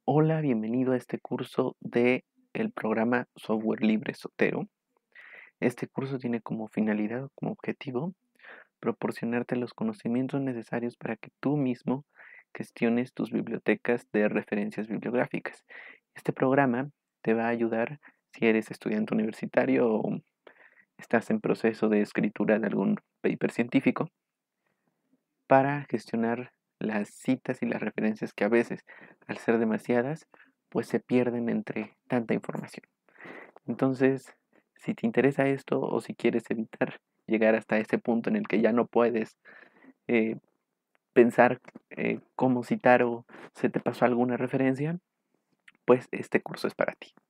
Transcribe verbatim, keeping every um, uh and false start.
Hola, bienvenido a este curso de el programa Software Libre Sotero. Este curso tiene como finalidad o como objetivo proporcionarte los conocimientos necesarios para que tú mismo gestiones tus bibliotecas de referencias bibliográficas. Este programa te va a ayudar si eres estudiante universitario o estás en proceso de escritura de algún paper científico para gestionar las citas y las referencias que a veces, al ser demasiadas, pues se pierden entre tanta información. Entonces, si te interesa esto o si quieres evitar llegar hasta ese punto en el que ya no puedes eh, pensar eh, cómo citar o se te pasó alguna referencia, pues este curso es para ti.